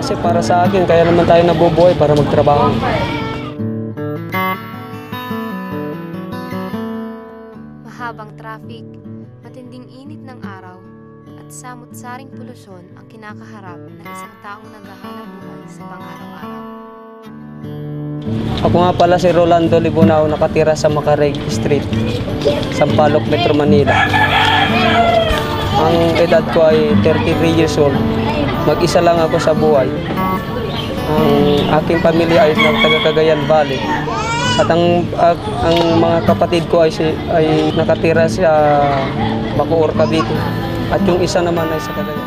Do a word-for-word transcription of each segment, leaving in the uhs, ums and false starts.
kasi para sa akin, kaya naman tayo nabubuhay para magtrabaho. Mahabang traffic, matinding init ng araw, at samut-saring polusyon ang kinakaharap ng isang taong naghahanap buhay sa pang-araw-araw. Ako nga pala si Rolando Libunao, nakatira sa Macareg Street, Sampaloc, Metro Manila. Ang edad ko ay thirty-three years old. Mag-isa lang ako sa buhay. Ang aking pamilya ay taga Cagayan Valley. At ang, uh, ang mga kapatid ko ay, si, ay nakatira sa Bacoor, Cavite. At yung isa naman ay sa Cagayan.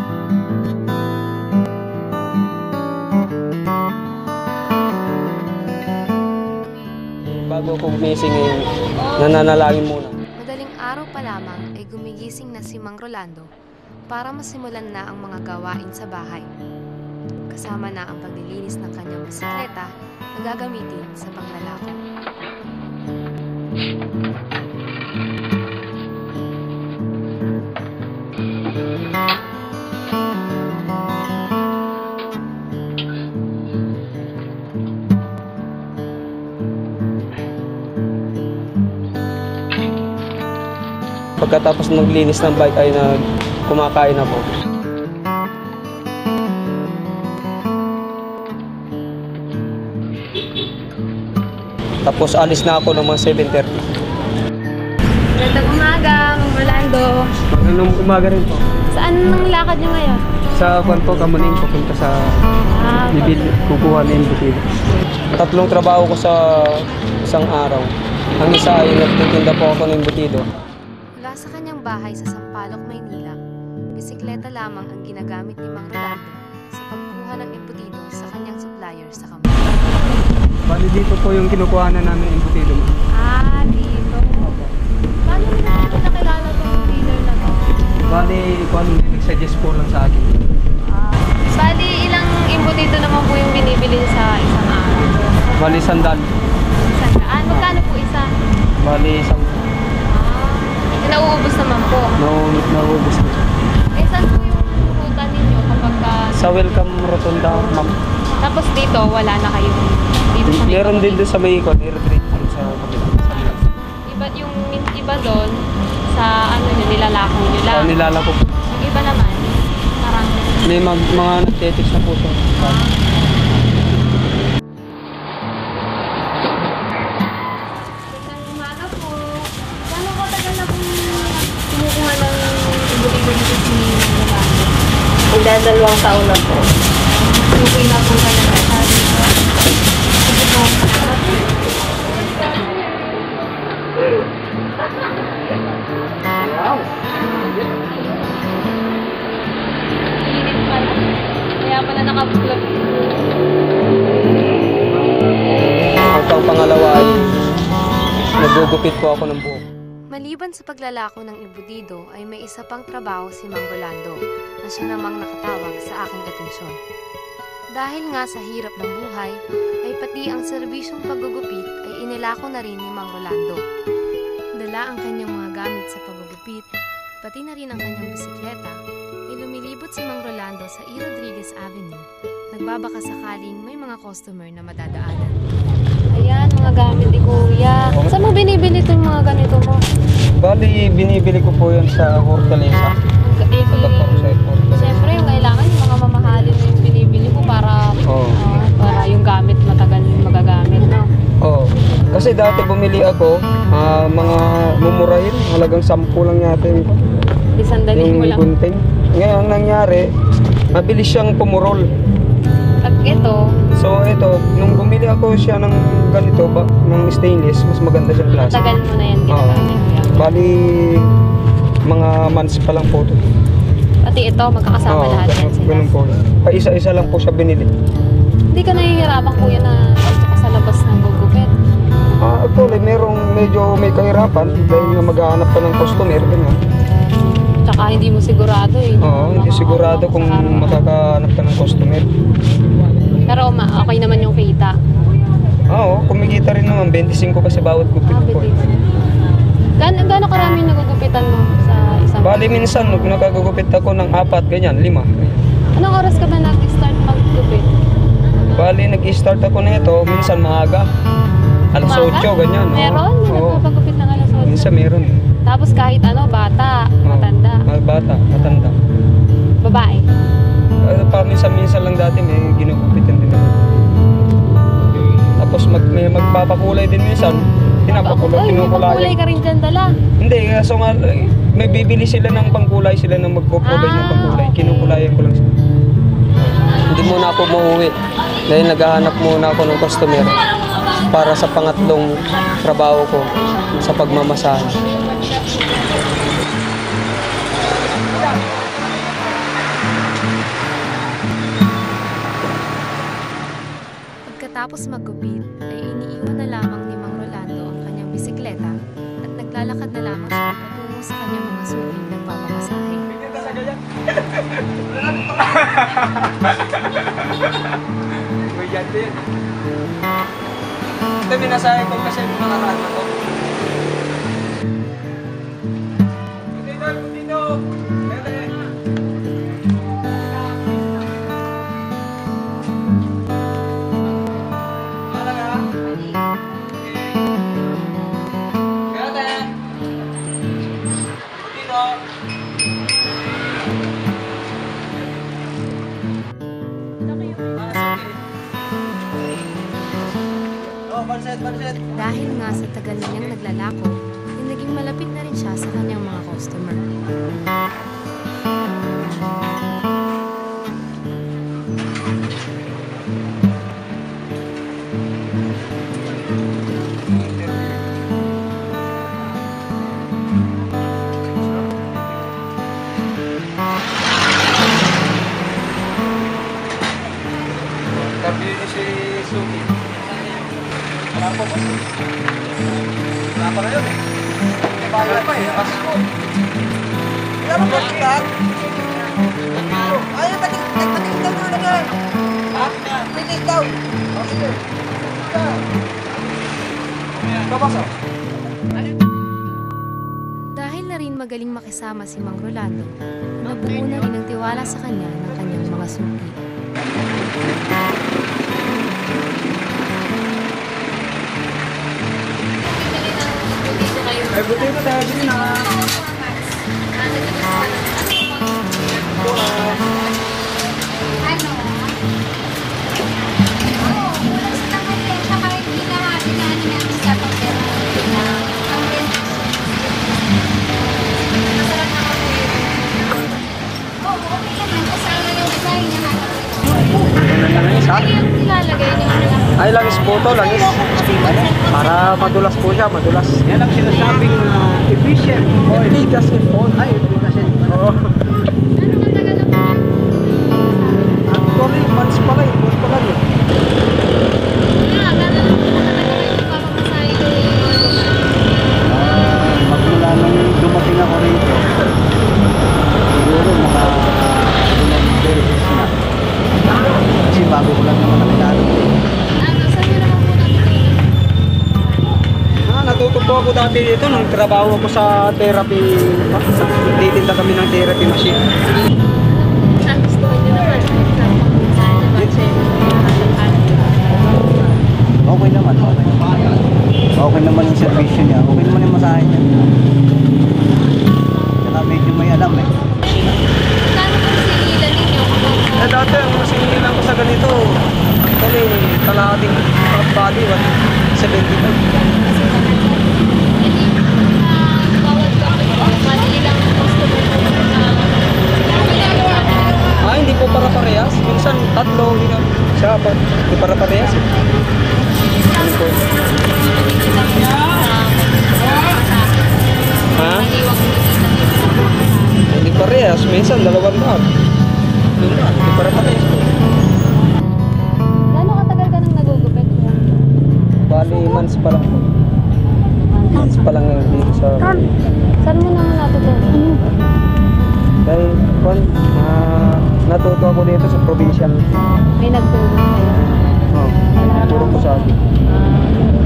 Bago ko gumising, eh, nananalangin muna. Madaling araw pa lamang ay gumigising na si Mang Rolando para masimulan na ang mga gawain sa bahay. Kasama na ang paglilinis ng kanyang bisikleta na gagamitin sa panglalako. Pagkatapos maglinis ng bike ay nag kumakain ako. Tapos alis na ako ng mga seven thirty. Magandang umaga, Mang Rolando. Magandang umaga rin po. Saan ang lakad niyo ngayon? Sa kwan po, Kamuning, papunta sa Ah, Bibil, kukuha na yung butilo. Tatlong trabaho ko sa isang araw. Ang isa ay nagtitinda po ako ng butido. Mula sa kanyang bahay sa Sampaloc, Maynila, bisikleta lamang ang ginagamit ni Mang Rolando sa pagkuha ng embutido sa kanyang supplier sa kampo. Bali dito po yung kinukuha na namin yung butido. Ah, dito. Paano mo na nakilala itong dealer na to? Bali, kung nag-suggest po lang sa akin. Ah, bali, ilang embutido naman po yung binibili sa isang araw? Bali, sandal. Isang daan? Magkano po isa? Bali, isang Ah, nauubos naman po. nauubos na ubos na. Eh, saan po yung ruta ninyo kapag ka... Sa Welcome Rotunda, ma'am. Tapos dito, wala na kayong dito sa Meron din doon sa may ikon, i-retreat doon sa kapila. Iba, yung iba doon, sa ano nyo, nilalako nyo lang. So, nilalako po. Yung iba naman, parang... May mag, mga nagtetics na po siya. Magandang umaga po. Gano'n ko tagal na kung kumukuha ng ibutibo dito si Rolando? Magdadalawang taon na po. Okay na po ka na sa dito. Sige po. Wow! Init pala. Kaya pala nakablog. Ang pang pangalawa ay nagugupit po ako ng buhok. Maliban sa paglalako ng ibutido ay may isa pang trabaho si Mang Rolando na siya namang nakatawag sa aking atensyon. Dahil nga sa hirap ng buhay, ay pati ang serbisyong paggugupit ay inilako na rin ni Mang Rolando. Dala ang kanyang mga gamit sa paggugupit, pati na rin ang kanyang bisikleta, ay lumilibot si Mang Rolando sa E. Rodriguez Avenue, nagbabaka sakaling may mga customer na madadaanan. Ayan, mga gamit ni Kuya. Saan mo binibili itong mga ganito mo? Bali, binibili ko po yan sa Hortaleza. Eh, Punta po ako sa Hortaleza. siyempre, yung kailangan yung mga mamahalin na yung binibili mo para, Oo. ah, para yung gamit matagal yung magagamit, no? Oo. Kasi dati bumili ako, ah, mga mumurahin, halagang sampu lang yata yung, Di sandali yung mo lang. gunting. Ngayon, ang nangyari, mabilis siyang pumurol. At ito, So ito, nung bumili ako siya ng ganito, ba, ng stainless, mas maganda siyang klase. matagal mo na yan ginagamit. Oo. Bali, mga months pa lang po ito. Pati ito, magkakasama Oo, lahat yan sila. ganun po. Pa isa-isa lang po siya binili. Hindi ka nahihirapan, Kuya, na dito ka sa labas ng gugupit. Ah, actually, merong medyo may kahirapan dahil nga maghahanap ka ng customer, ganyan. Tsaka hindi mo sigurado eh. Oo, hindi sigurado kung makakahanap ka ng customer. Pero ma okay naman yung kita. Oo, kumikita rin naman, twenty-five kasi bawat gupit Ah, po. eh. Gano'n gaano karami nagugupitan mo sa isang... Bali minsan, nag nakagugupit ako ng apat, ganyan, lima. Anong oras ka ba nag-start maggupit? Bali, nag-start ako nito, minsan maaga. Alas Umaga? otso, ganyan. oo. Meron? May Oo. nagpapagupit ng alas otso. Minsan meron. Tapos kahit ano, bata, Oo. matanda, Mga bata, matanda. babae. Uh, pa minsan-minsan lang dati may ginugupitan din ako. Tapos mag, may magpapakulay din minsan. Pinapakulay, Ay, may kinukulay. pangkulay ka rin dyan, dala. Hindi, kaso nga, eh, may bibili sila ng pangkulay, sila nang magpo-provide ng Ah, pangkulay. okay. Kinukulayan ko lang sila. Hindi muna ako mauwi dahil naghahanap muna ako ng customer para sa pangatlong trabaho ko sa pagmamasahe. Pagkatapos maggupit, ay iniiwan na lamang ni Mang Rolando ang kanyang bisikleta at naglalakad na lamang siya patungo sa kanyang mga suking nagpapamasahe. May yan din. Ito minasahe ko kasi yung nakaraan na to. Dito, dito! Dito! Dahil nga sa tagal na niyang naglalako, ay naging malapit na rin siya sa kanyang mga customer. Tabi ni si Suki. Wala po po. Wala pa na yun eh. Wala pa eh. Pasko. Wala pa kita. Ayaw, patik, patik daw na lang. Ha? Patik daw. Sige. Kapasok. Dahil na rin magaling makisama si Mang Rolando, nabuo na rin ang tiwala sa kanya ng kanyang mga suki. Ay, buti ko dahil din na. Nilalagay niyo lang. Ay, langis po to, langis. Para madulas po siya, madulas. Yan ang sinasabing uh, efficient. Oh, efficacy phone. Ay, efficacy. Oo. Ano matagal na po? Actually, months pala eh. Months pala yun. Ah, gano'n lang po matagal na kayo nagpapamasahe ko. Magmula nung dumating ako rito, siguro mga ilang beses na. Kasi bago ko lang naman nakilala. Ano, saan niyo naman po natutunan? Ah, natuto po ako dati dito nung trabaho ako sa therapy. Titinda kami ng therapy machine. Saan gusto niyo naman? Nagpapamasahe na ba siya? Okay naman, okay. Okay naman yung servisyo niya, okay naman yung masahe niya. Saka medyo may alam eh. Kano po sinilan ninyo kapag Eh, dati ang masingilan ko sa ganito, actually, kalahating half body, one seventy-five. hindi uh, bawat kapag madali lang ang customer po sa Ah, hindi po para parehas. Minsan tatlo, hindi siya pa. Hindi para parehas. Eh. Ano po? Ha? Hindi parehas. Minsan dalawang daan. Hindi na, hindi para parehas po. Gano'ng katagal ka nang nagugupit? Bali, months pa lang po. Months pa lang ngayon dito sa... Saan mo naman natutunan? Dahil, kung ah, natuto ako dito sa provincial. May nagtulong sa'yo. Oh, turo ko sa akin.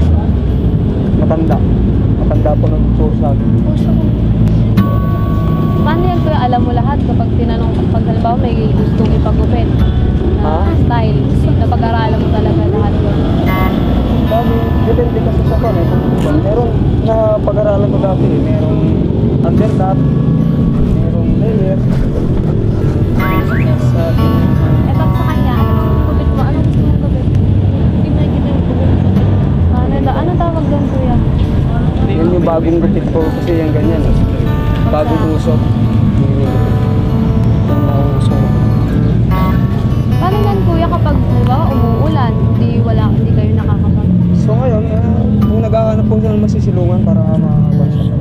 Matanda. Matanda po nagturo sa akin. Paano yan kuya? Alam mo lahat kapag tinanong, pag halimbawa may gustong ipagupit na Ha? style, napag-aralan mo talaga lahat yun. Dami, depende kasi sa pan eh. Meron na pag-aralan ko dati eh. Merong undercut, merong layer. Sa, Eh pag sa kanya, ano yung gupit mo? Ano gusto mong gupit? Hindi mo nakikita yung gupit. Ano, ano tawag doon kuya? yun yung bagong gupit ko kasi yung ganyan eh. Bagong uso. Yung na uso. Paano yan kuya kapag halimbawa umuulan, hindi wala, hindi kayo nakakapag... So ngayon, eh, kung naghahanap po siya ng masisilungan para makakabal siya.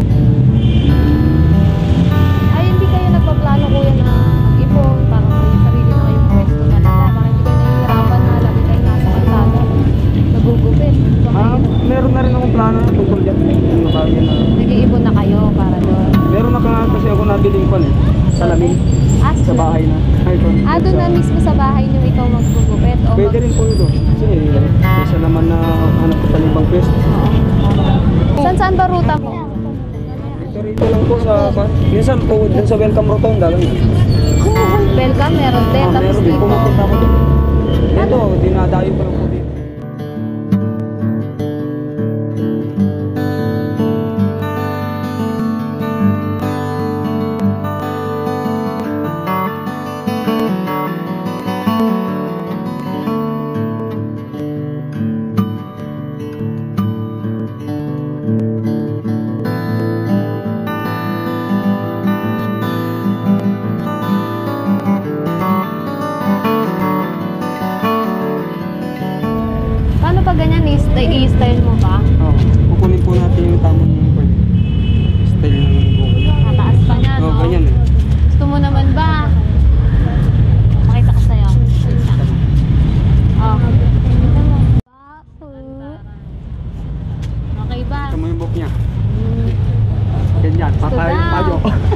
Ay, hindi kayo nagpaplano kuya na mag-ipon para may sarili na kayong pwesto talaga. Para hindi kayo nahihirapan na lagi kayo nasa kalsada. Nagugupit. Di ba Ah, kayo? meron na rin akong plano na tungkol dyan. Yung nakagyan na. Nag-iipon na kayo para doon. Meron na ka nga kasi ako nabiling pan eh. Salamin. Ah, Sa bahay na. Ay, pan. Ah, doon na mismo sa bahay niyo ikaw maggugupit? O Pwede mag- rin po ito. Kasi isa naman na hanap ko pa ng ibang pwesto. Saan saan ba ruta mo? Ito rito lang po sa... Minsan po dun sa Welcome Rotonda. Ganyan. Welcome, meron din. Ah, Tapos meron din dito. pumupunta ako dun. Ito, dinadayo ko lang po dito. Paano pag ganyan, i-style, i-style mo ba? Oh, kukunin po natin yung tamang pwede. Style ng buhok. Nataas pa niya, Oh, no? ganyan eh. Gusto mo naman ba? Makita ko sa'yo. Oh. Kita mo. Okay ba? Ito mo yung buhok niya. Hmm. Ganyan, patay daw. tayo.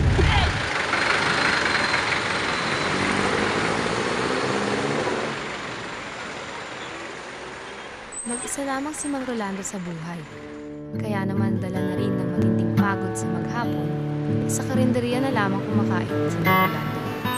Mag-isa lamang si Mang Rolando sa buhay. Kaya naman dala na rin ng matinding pagod sa maghapon, sa karinderya na lamang kumakain si Mang Rolando.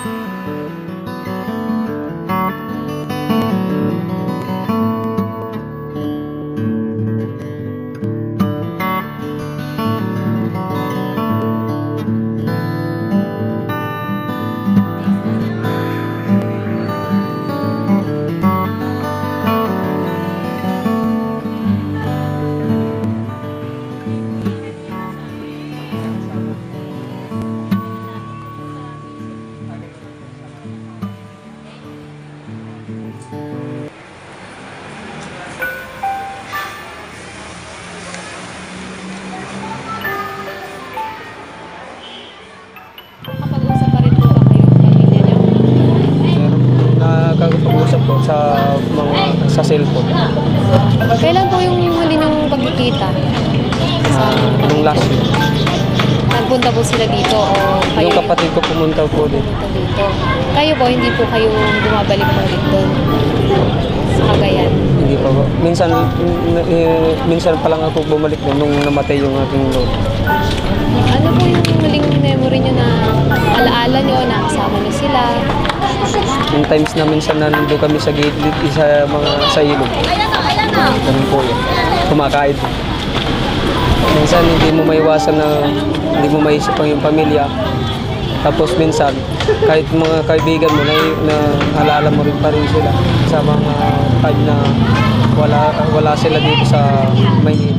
Kapag-usap pa rin po ba kayo ng pamilya niyo? Meron nakakapag-usap po sa mga sa cellphone. Kailan po yung huli niyong pagkikita? Ah, nung last week. Nagpunta po sila dito o kayo Yung kapatid ko pumunta po dito. pumunta dito? Kayo po, hindi po kayo bumabalik po ulit doon sa Cagayan? Hindi pa po. Minsan, eh, minsan pa lang ako bumalik doon nung namatay yung aking lolo. Ano po yung huling memory niyo na alaala niyo na kasama niyo sila? Yung times na minsan na nandun kami sa gate, sa mga sa ilog. Ganun po yun. Kumakain. Minsan hindi mo maiwasan na hindi mo maisip ang yung pamilya. Tapos minsan, kahit mga kaibigan mo, na, na alala mo rin pa rin sila sa mga time na wala, wala sila dito sa Maynila.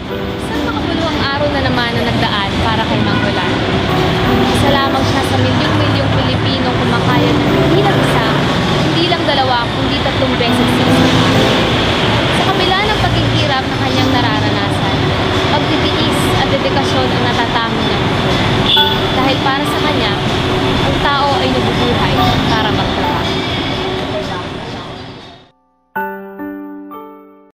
Isang makabuluhang araw na naman na nagdaan para kay Mang Rolando. Isa lamang siya sa milyong